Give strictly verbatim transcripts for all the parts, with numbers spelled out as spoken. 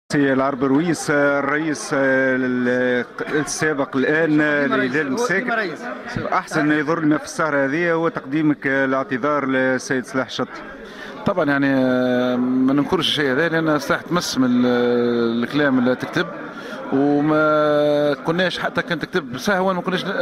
سي العرب رويس الرئيس السابق الان لهلال المساكن، احسن يظهر لنا في السهره هذه هو تقديمك الاعتذار للسيد صلاح الشطي. طبعا يعني ما ننكرش الشيء هذا، لان صلاح تمس من الكلام اللي تكتب، وما كناش حتى كان تكتب سهوا ما كناش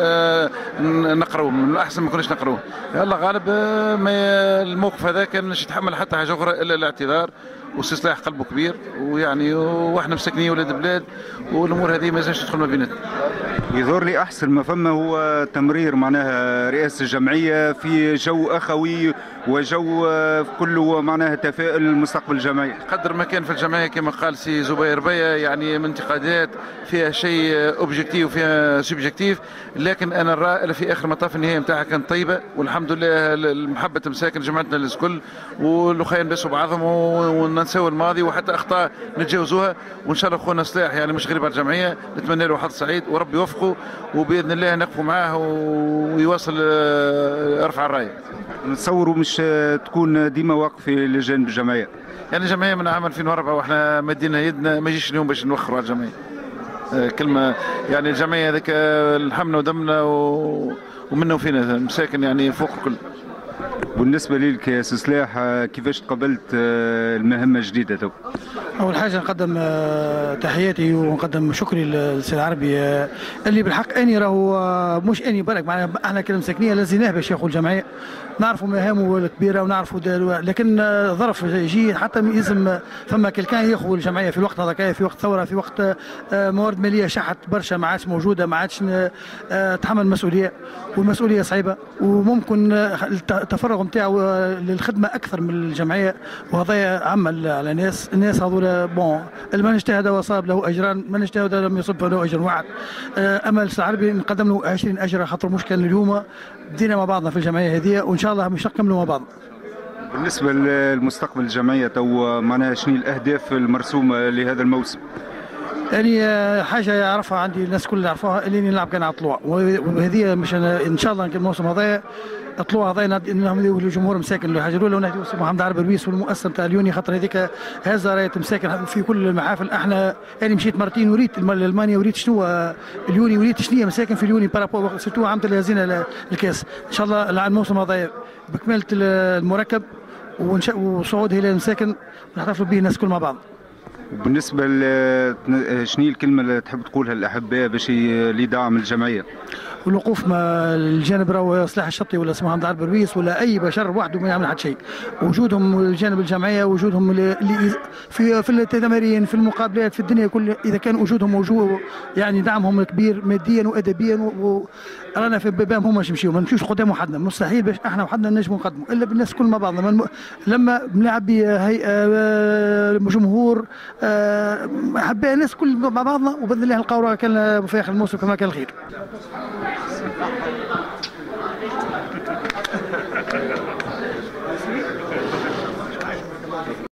نقروه، من الاحسن ما كناش نقروه. الله غالب ما الموقف هذا كان مش يتحمل حتى حاجه اخرى الا الاعتذار. والسي صلاح قلبه كبير، ويعني واحنا مساكنين ولاد بلاد، والامور هذه ما لازمش تدخل ما بيناتنا. يظهر لي احسن ما فما هو تمرير معناها رئاسه الجمعيه في جو اخوي وجو كله معناها تفاؤل لمستقبل الجمعيه. قدر ما كان في الجمعيه كما قال سي زبير بيا يعني من انتقادات فيها شيء اوبجيكتيف وفيها سوبجيكتيف، لكن انا نرى في اخر مطاف النهايه نتاعها كانت طيبه، والحمد لله المحبه مساكن جمعتنا الكل، والاخوين نبسوا بعضهم وننسوا الماضي، وحتى اخطاء نتجاوزوها. وان شاء الله خونا صلاح يعني مش غريب على الجمعيه، نتمنى له حظ سعيد وربي يوفقه، وباذن الله نقفوا معاه ويواصل يرفع الرايه. نتصوروا مش تكون ديما واقف في لجان الجمعيه؟ يعني الجمعيه من عام ألفين وأربعة واحنا مدينا يدنا، ما يجيش اليوم باش نوخروا على الجمعيه. كلمه يعني الجمعيه هذيك لحمنا ودمنا ومنا وفينا مساكن يعني فوق الكل. بالنسبه لك يا سي صلاح كيفاش تقبلت المهمه الجديده تو؟ اول حاجه نقدم تحياتي ونقدم شكري للسي العربي اللي بالحق اني راهو مش اني برك معناها احنا كمساكنيه لازمناه باش ياخذ الجمعيه، نعرفوا مهامه الكبيره ونعرفوا لكن ظرف يجي حتى يلزم فما كان ياخذ الجمعيه في الوقت هذاك، في وقت ثوره، في وقت موارد ماليه شحت برشا ما عادش موجوده، ما عادش تحمل مسؤوليه، والمسؤوليه صعيبه، وممكن التفرغ نتاعو للخدمه اكثر من الجمعيه، وهذا عمل على ناس الناس هذولا بون من اجتهد وصاب له اجران، من اجتهد لم يصب له اجر واحد. امل العربي نقدم له عشرين اجر، خاطر مش كان اليوم بدينا مع بعضنا في الجمعيه هذه، وان شاء الله مش نكملوا مع بعض. بالنسبه للمستقبل الجمعيه تو معناها شنو الاهداف المرسومه لهذا الموسم؟ يعني حاجه يعرفها عندي الناس كلها يعرفوها، اللي نلعب كان على الطلوع، وهذه مش ان شاء الله الموسم هذا الطلوع هذا نهديوه للجمهور مساكن. الحاجه الاولى ونهديوه سي محمد عرب رويس والمؤسسه نتاع اليوني، خاطر هذيك هذا رايه مساكن في كل المحافل. احنا يعني مشيت مرتين وريت المانيا، وريت شنو اليوني، وريت شنو مساكن في اليوني بارابور سيرتو عام الهزينه الكاس. ان شاء الله الموسم هذا بكماله المركب وصعود هلال المساكن نحتفلوا به الناس كل مع بعض. بالنسبه شنو الكلمه اللي تحب تقولها للاحباء باش لدعم الجمعيه؟ والوقوف مع الجانب راهو صلاح الشطي ولا محمد عرب رويس ولا اي بشر وحده ما يعمل حتى شيء. وجودهم الجانب الجمعيه، وجودهم اللي في في التمارين، في المقابلات، في الدنيا كل، اذا كان وجودهم موجود يعني دعمهم كبير ماديا وادبيا، ورانا في بابهم هما باش يمشيو، ما نمشيوش قدام وحدنا، مستحيل باش احنا وحدنا نجموا نقدموا الا بالناس كل مع بعضنا. لما بنلعب بهيئه جمهور احباء الناس كل مع بعضنا، وباذن الله نلقاو كان في اخر الموسم كما كان الخير.